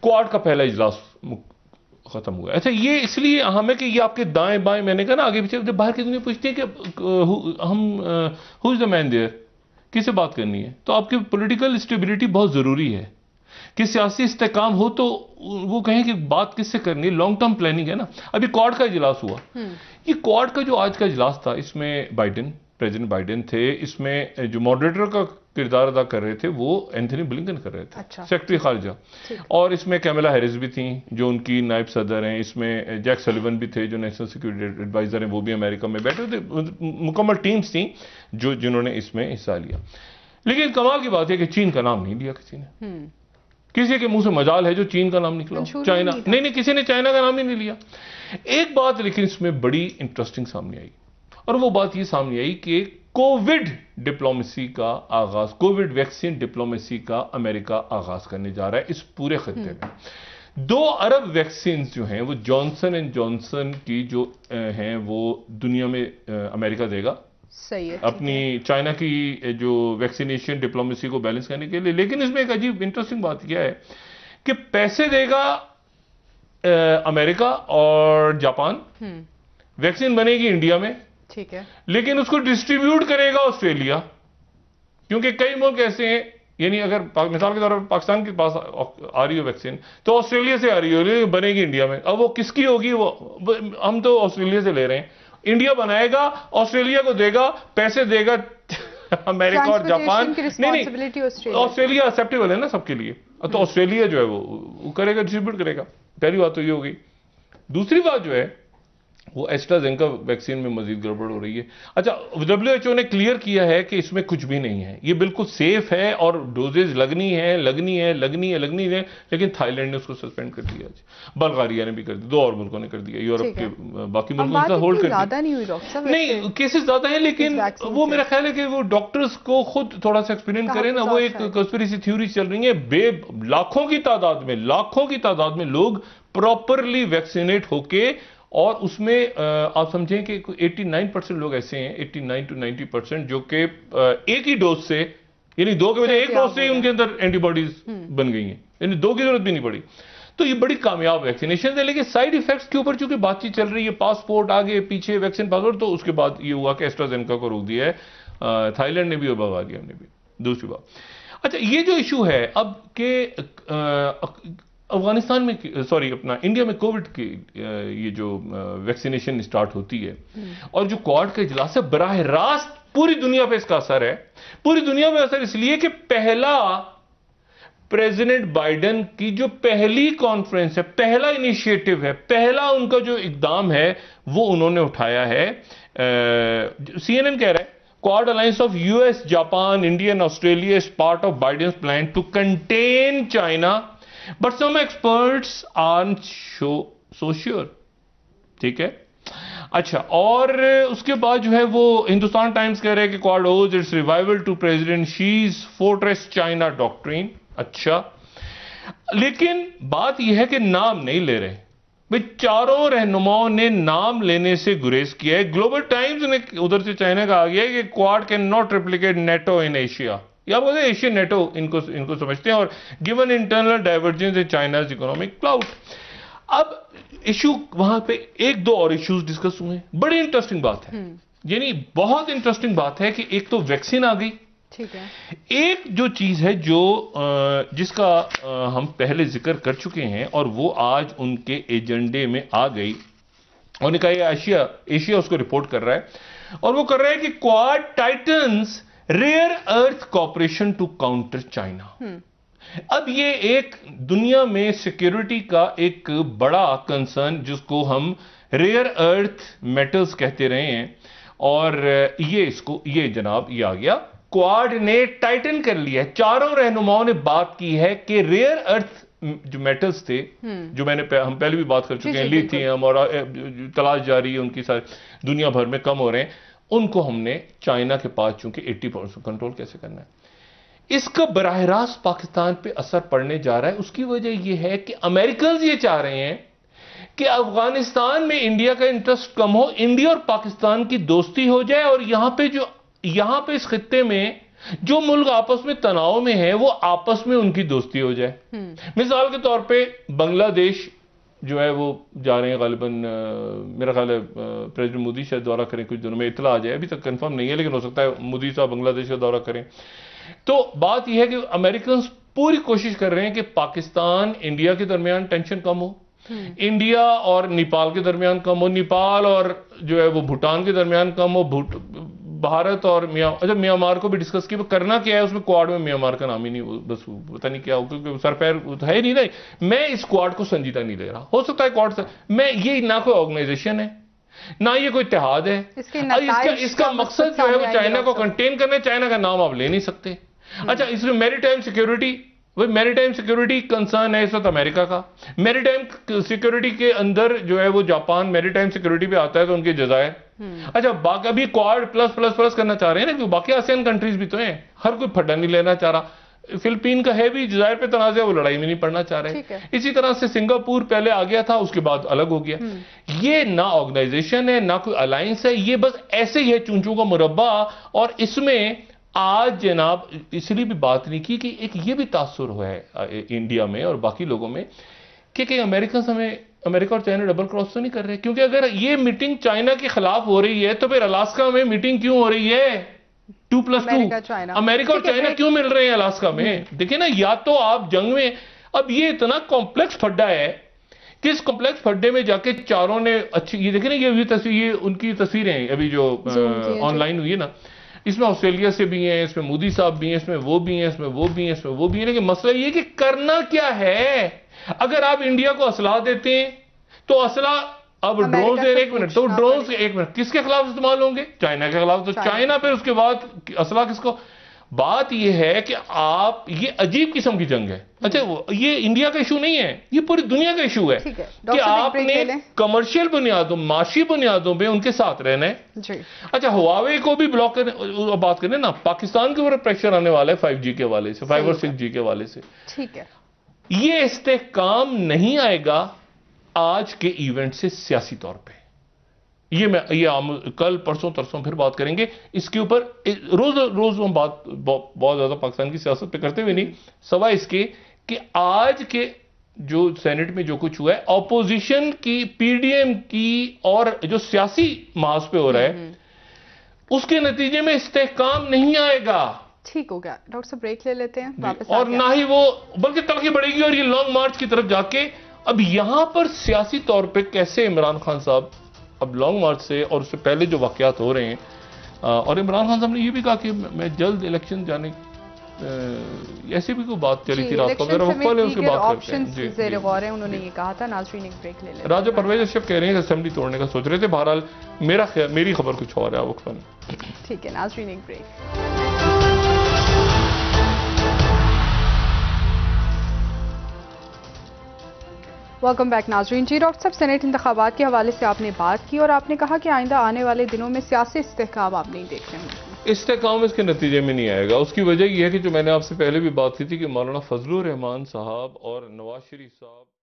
Quad का पहला इजलास खत्म हुआ। अच्छा, ये इसलिए अहम है कि ये आपके दाएं बाएं, मैंने कहा ना आगे पीछे, जब बाहर की दुनिया पूछती है कि who is the man there, किससे बात करनी है, तो आपकी पॉलिटिकल स्टेबिलिटी बहुत जरूरी है कि सियासी इस्तेकाम हो तो वो कहें कि बात किससे करनी है, लॉन्ग टर्म प्लानिंग है ना। अभी क्वाड का इजलास हुआ, ये क्वाड का जो आज का इजलास था, इसमें प्रेसिडेंट बाइडेन थे, इसमें जो मॉडरेटर का किरदार अदा कर रहे थे वो एंथनी ब्लिंकन कर रहे थे, अच्छा, सेक्रेटरी खारजा, और इसमें कैमला हैरिस भी थी जो उनकी नायब सदर हैं, इसमें जैक सलिवन भी थे जो नेशनल सिक्योरिटी एडवाइजर हैं, वो भी अमेरिका में बैठे थे, मुकम्मल टीम्स थी जिन्होंने इसमें हिस्सा लिया। लेकिन कमाल की बात है कि चीन का नाम नहीं लिया किसी ने। किसी के मुंह से मजाल है जो चीन का नाम निकला, चाइना नहीं, किसी ने चाइना का नाम ही नहीं लिया। एक बात लेकिन इसमें बड़ी इंटरेस्टिंग सामने आई, और वो बात ये सामने आई कि कोविड डिप्लोमेसी का आगाज, कोविड वैक्सीन डिप्लोमेसी का अमेरिका आगाज करने जा रहा है इस पूरे खत्ते में। 2 अरब वैक्सीन जो हैं वो जॉनसन एंड जॉनसन की जो हैं वो दुनिया में अमेरिका देगा, सही है, अपनी चाइना की जो वैक्सीनेशन डिप्लोमेसी को बैलेंस करने के लिए। लेकिन इसमें एक अजीब इंटरेस्टिंग बात यह है कि पैसे देगा अमेरिका और जापान, वैक्सीन बनेगी इंडिया में, ठीक है, लेकिन उसको डिस्ट्रीब्यूट करेगा ऑस्ट्रेलिया, क्योंकि कई मुल्क ऐसे हैं, यानी अगर मिसाल के तौर पर पाकिस्तान के पास आ रही हो वैक्सीन तो ऑस्ट्रेलिया से आ रही हो, बनेगी इंडिया में। अब वो किसकी होगी, वो हम तो ऑस्ट्रेलिया से ले रहे हैं, इंडिया बनाएगा, ऑस्ट्रेलिया को देगा, पैसे देगा अमेरिका और जापान, नहीं ऑस्ट्रेलिया एक्सेप्टेबल है ना सबके लिए, तो ऑस्ट्रेलिया जो है वो करेगा, डिस्ट्रीब्यूट करेगा। पहली बात तो ये हो गई। दूसरी बात जो है वो एस्ट्राजेनेका वैक्सीन में मजीद गड़बड़ हो रही है। अच्छा, WHO ने क्लियर किया है कि इसमें कुछ भी नहीं है, ये बिल्कुल सेफ है और डोजेज लगनी है, लेकिन थाईलैंड ने उसको सस्पेंड कर दिया, बल्गारिया ने भी कर दिया, 2 और मुल्कों ने कर दिया, यूरोप के बाकी मुल्कों ने होल्ड कर दिया। नहीं, केसेस ज्यादा है, लेकिन वो मेरा ख्याल है कि वो डॉक्टर्स को खुद थोड़ा सा एक्सपेरिमेंट करें ना। वो एक कंस्पिरेसी थ्योरी चल रही है, लाखों की तादाद में लोग प्रॉपरली वैक्सीनेट होके, और उसमें आप समझें कि 89% लोग ऐसे हैं, 89 to 90%, जो कि एक ही डोज से, यानी 2 के बजाय 1 डोज से ही उनके अंदर एंटीबॉडीज बन गई हैं, यानी 2 की जरूरत भी नहीं पड़ी। तो ये बड़ी कामयाब वैक्सीनेशन है। लेकिन साइड इफेक्ट्स के ऊपर चूंकि बातचीत चल रही है, पासपोर्ट आगे पीछे, वैक्सीन पासपोर्ट, तो उसके बाद ये हुआ कि एस्ट्राजेनेका को रोक दिया है थाईलैंड ने भी और बल्गारिया ने भी। दूसरी बात, अच्छा, ये जो इशू है अब के अफगानिस्तान में, सॉरी अपना इंडिया में कोविड की ये जो वैक्सीनेशन स्टार्ट होती है और जो क्वाड का इजलास है, बराह रास्त पूरी दुनिया पे इसका असर है। पूरी दुनिया में असर इसलिए कि पहला प्रेसिडेंट बाइडेन की जो पहली कॉन्फ्रेंस है, पहला इनिशिएटिव है, पहला उनका जो इकदाम है वो उन्होंने उठाया है। CNN कह रहा है quad alliance of US, Japan, India and Australia is part of Biden's plan to contain China, but some experts are so sure. ठीक है, अच्छा, और उसके बाद जो है वो हिंदुस्तान टाइम्स कह रहे हैं कि quad owes its revival to President Xi's fortress China doctrine. अच्छा, लेकिन बात यह है कि नाम नहीं ले रहे भाई, चारों रहनुमाओं ने नाम लेने से गुरेज किया है। ग्लोबल टाइम्स ने उधर से चाइना का आ गया है कि quad can not replicate NATO in Asia, या बोलते हैं एशियन नेटो इनको समझते हैं, और given internal divergence in China's economic cloud. अब इशू वहां पे 1-2 और इश्यूज डिस्कस हुए, बड़ी इंटरेस्टिंग बात है, यानी बहुत इंटरेस्टिंग बात है कि एक तो वैक्सीन आ गई, ठीक है, एक जो चीज है जो जिसका हम पहले जिक्र कर चुके हैं और वो आज उनके एजेंडे में आ गई, और कहा एशिया उसको रिपोर्ट कर रहा है, और वो कर रहा है कि quad tightens rare earth cooperation to counter China. अब ये एक दुनिया में सिक्योरिटी का एक बड़ा कंसर्न जिसको हम रेयर अर्थ मेटल्स कहते रहे हैं, और ये जनाब ये आ गया, क्वाड ने टाइटन कर लिया है। चारों रहनुमाओं ने बात की है कि रेयर अर्थ जो मेटल्स थे, जो हम पहले भी बात कर चुके हैं, लिथियम और तलाश जारी है उनकी, सारी दुनिया भर में कम हो रहे हैं, उनको हमने चाइना के पास चूंकि 80% कंट्रोल कैसे करना है, इसका बराह रास्त पाकिस्तान पे असर पड़ने जा रहा है। उसकी वजह यह है कि अमेरिकन ये चाह रहे हैं कि अफगानिस्तान में इंडिया का इंटरेस्ट कम हो, इंडिया और पाकिस्तान की दोस्ती हो जाए, और यहां पे इस खित्ते में जो मुल्क आपस में तनाव में है वो आपस में उनकी दोस्ती हो जाए। मिसाल के तौर पे बांग्लादेश जो है वो जा रहे हैं गालिबन, मेरा ख्याल है प्रेसिडेंट मोदी शायद दौरा करें कुछ दिनों में, इतला आ जाए, अभी तक कंफर्म नहीं है लेकिन हो सकता है मोदी साहब बांग्लादेश का दौरा करें। तो बात यह है कि अमेरिकन पूरी कोशिश कर रहे हैं कि पाकिस्तान इंडिया के दरमियान टेंशन कम हो, इंडिया और नेपाल के दरमियान कम हो, नेपाल और जो है वो भूटान के दरमियान कम हो, भारत और म्यांमार को भी डिस्कस किया। करना क्या है उसमें, क्वाड में म्यांमार का नाम ही नहीं, बस पता नहीं क्या हो, क्योंकि सर पैर है नहीं। मैं इस क्वाड को संजीदा नहीं ले रहा। हो सकता है क्वाड से मैं, ये ना कोई ऑर्गेनाइजेशन है ना ये कोई इत्तेहाद है। इसका मकसद जो है वो चाइना को कंटेन करना है। चाइना का नाम आप ले नहीं सकते। अच्छा, इसमें मैरीटाइम सिक्योरिटी, वही मैरीटाइम सिक्योरिटी कंसर्न है इस वक्त अमेरिका का। मैरीटाइम सिक्योरिटी के अंदर जो है वो जापान मैरीटाइम सिक्योरिटी पे आता है, तो उनके जजायर। अच्छा, बाकी अभी क्वाड प्लस प्लस प्लस करना चाह रहे हैं ना, क्योंकि बाकी आसियान कंट्रीज भी तो हैं, हर कोई फड्डा नहीं लेना चाह रहा। फिलिपीन का है भी जजायर पे तनाज़ा, वो लड़ाई में नहीं पड़ना चाह रहे। इसी तरह से सिंगापुर पहले आ गया था, उसके बाद अलग हो गया। ये ना ऑर्गेनाइजेशन है ना कोई अलायंस है, ये बस ऐसे ही है चूंचू का मुरब्बा। और इसमें आज जनाब इसलिए भी बात नहीं की कि एक ये भी तासुर हुआ है इंडिया में और बाकी लोगों में कि अमेरिका हमें, अमेरिका और चाइना डबल क्रॉस तो नहीं कर रहे। क्योंकि अगर ये मीटिंग चाइना के खिलाफ हो रही है तो फिर अलास्का में मीटिंग क्यों हो रही है 2+2? अमेरिका और चाइना क्यों मिल रहे हैं अलास्का में? देखिए ना, या तो आप जंग में, अब ये इतना कॉम्प्लेक्स फड्डा है कि इस कॉम्प्लेक्स फड्डे में जाके चारों ने अच्छी, ये देखिए ना, ये तस्वीर, ये उनकी तस्वीरें अभी जो ऑनलाइन हुई है ना, इसमें ऑस्ट्रेलिया से भी हैं, इसमें मोदी साहब भी हैं, इसमें वो भी हैं, इसमें वो भी हैं, इसमें वो भी हैं। लेकिन मसला ये कि करना क्या है? अगर आप इंडिया को असला देते हैं तो असला, अब ड्रोन से, एक मिनट, तो ड्रोन से, एक मिनट, किसके खिलाफ इस्तेमाल होंगे? चाइना के खिलाफ। तो चाइना पे उसके बाद असला किसको? बात यह है कि आप, ये अजीब किस्म की जंग है। अच्छा, ये इंडिया का इशू नहीं है, ये पूरी दुनिया का इशू है कि आपने कमर्शियल बुनियादों, माशी बुनियादों पे उनके साथ रहना है। अच्छा, हुआवे को भी ब्लॉक करने, बात करें ना, पाकिस्तान के ऊपर प्रेशर आने वाला है 5G के वाले से, 5 और 6G के वाले से। ठीक है, ये इस्तेहकाम नहीं आएगा आज के इवेंट से सियासी तौर पे। ये कल परसों तरसों फिर बात करेंगे इसके ऊपर। रोज रोज हम बात बहुत ज्यादा पाकिस्तान की सियासत पे करते हुए नहीं, सवा इसके कि आज के जो सेनेट में जो कुछ हुआ है, ऑपोजिशन की, पीडीएम की, और जो सियासी महाज पे हो रहा है, उसके नतीजे में इस्तेहकाम नहीं आएगा। ठीक हो गया डॉक्टर साहब, ब्रेक ले लेते हैं वापस। और ना ही वो, बल्कि तलखी बढ़ेगी और ये लॉन्ग मार्च की तरफ जाके, अब यहां पर सियासी तौर पे कैसे इमरान खान साहब अब लॉन्ग मार्च से और उससे पहले जो वाकयात हो रहे हैं, और इमरान खान साहब ने ये भी कहा कि मैं जल्द इलेक्शन जाने, ऐसी भी कोई बात चली थी रात को, मेरा वक्फा है, उसके बात करते हैं। उन्होंने ये कहा था। नाज़रीन, एक ब्रेक ले लेते हैं। राजा परवेज अशरफ कह रहे हैं असेंबली तोड़ने का सोच रहे थे। बहरहाल मेरी खबर कुछ और है वक्फा में। ठीक है नाज़रीन, एक ब्रेक। वेलकम बैक नाज़रीन। जी डॉक्टर साहब, सेनेट इंतखाबात के हवाले से आपने बात की और आपने कहा कि आइंदा आने वाले दिनों में सियासी इस्तेहकाम आप नहीं देख रहे हैं। इस्तेहकाम इसके नतीजे में नहीं आएगा। उसकी वजह यह है कि जो मैंने आपसे पहले भी बात की थी कि मौलाना फजलुर रहमान साहब और नवाज शरीफ साहब